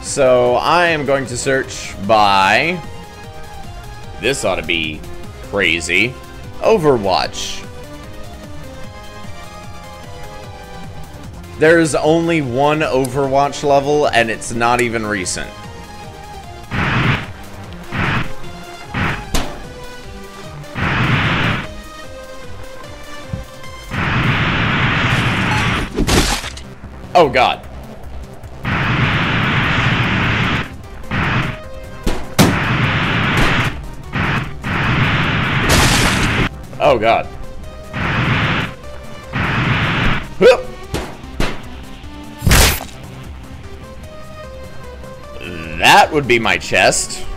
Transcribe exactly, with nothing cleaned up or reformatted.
So I am going to search by... This ought to be crazy. Overwatch. There's only one Overwatch level, and it's not even recent. Oh god. Oh god. Whoop. That would be my chest.